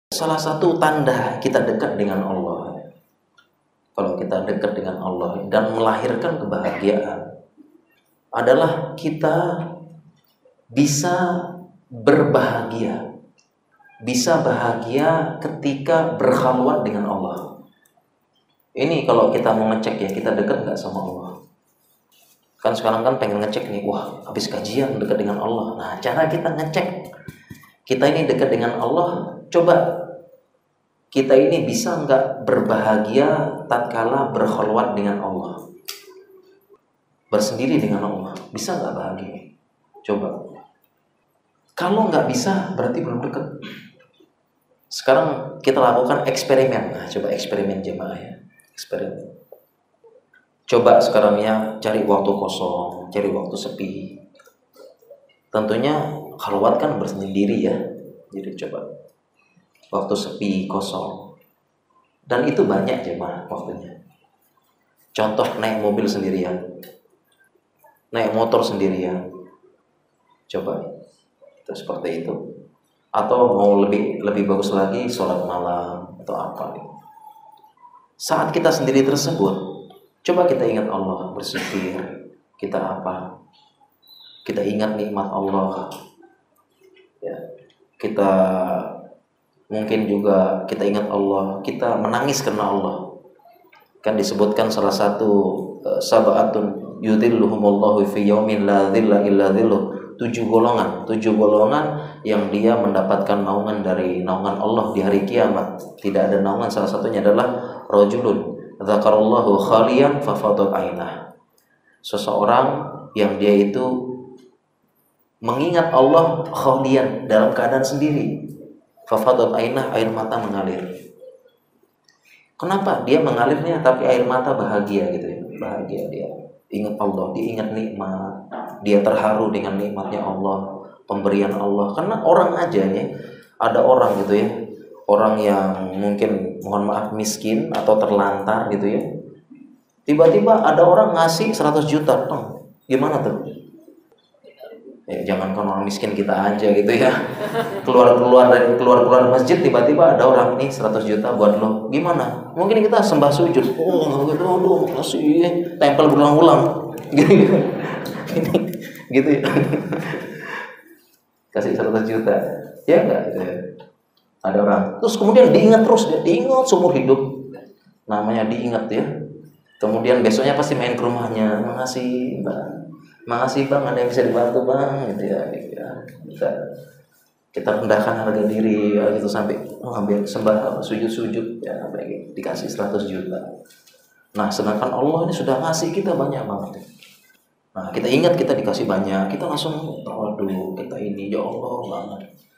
Salah satu tanda kita dekat dengan Allah, kalau kita dekat dengan Allah dan melahirkan kebahagiaan, adalah kita bisa berbahagia, bisa bahagia ketika berkhalwat dengan Allah. Ini kalau kita mau ngecek ya, kita dekat nggak sama Allah. Kan sekarang kan pengen ngecek nih, wah habis kajian dekat dengan Allah. Nah, cara kita ngecek kita ini dekat dengan Allah, coba kita ini bisa nggak berbahagia tatkala berkhalwat dengan Allah, bersendiri dengan Allah, bisa nggak bahagia? Coba. Kalau nggak bisa, berarti belum dekat. Sekarang kita lakukan eksperimen. Nah, coba eksperimen jemaah ya, eksperimen. Coba sekarang ya, cari waktu kosong, cari waktu sepi. Tentunya khalwat kan bersendiri ya. Jadi coba waktu sepi, kosong. Dan itu banyak jemaah waktunya. Contoh naik mobil sendirian, naik motor sendirian. Coba itu seperti itu. Atau mau lebih bagus lagi, sholat malam atau apa. Saat kita sendiri tersebut, coba kita ingat Allah, bersyukur. Kita apa? Kita ingat nikmat Allah. Ya, kita mungkin juga kita ingat Allah, kita menangis karena Allah. Kan disebutkan salah satu sab'atun yudhilluhumullahu fi yaumin la dhilla illa dhilluh. 7 golongan yang dia mendapatkan naungan dari naungan Allah di hari kiamat. Tidak ada naungan, salah satunya adalah rajulun dzakarallahu khaliyan fafadat ainah. Seseorang yang dia itu mengingat Allah khaliyan, dalam keadaan sendiri. Fafadat ainah, air mata mengalir. Kenapa? Dia mengalirnya tapi air mata bahagia gitu ya. Bahagia dia. Ingat Allah, dia ingat nikmat. Dia terharu dengan nikmatnya Allah, pemberian Allah. Karena orang aja ya, ada orang gitu ya, orang yang mungkin mohon maaf miskin atau terlantar gitu ya. Tiba-tiba ada orang ngasih 100 juta. Gimana tuh? Ya, jangankan orang miskin, kita aja gitu ya. Keluar masjid tiba-tiba ada orang nih 100 juta buat lo. Gimana? Mungkin kita sembah sujud. Oh, gitu, aduh, kasih tempel berulang-ulang. Gitu ya. Kasih 100 juta. Ya enggak gitu ya. Ada orang. Terus kemudian diingat terus dia, diingat seumur hidup. Namanya diingat ya. Kemudian besoknya pasti main ke rumahnya. Makasih bang, ada yang bisa dibantu bang, gitu ya. Kita rendahkan harga diri ya, gitu sampai ambil sembah sujud ya, baik dikasih 100 juta. Nah, sedangkan Allah ini sudah ngasih kita banyak banget. Nah, kita ingat kita dikasih banyak, kita langsung waduh, kita ini ya Allah banget.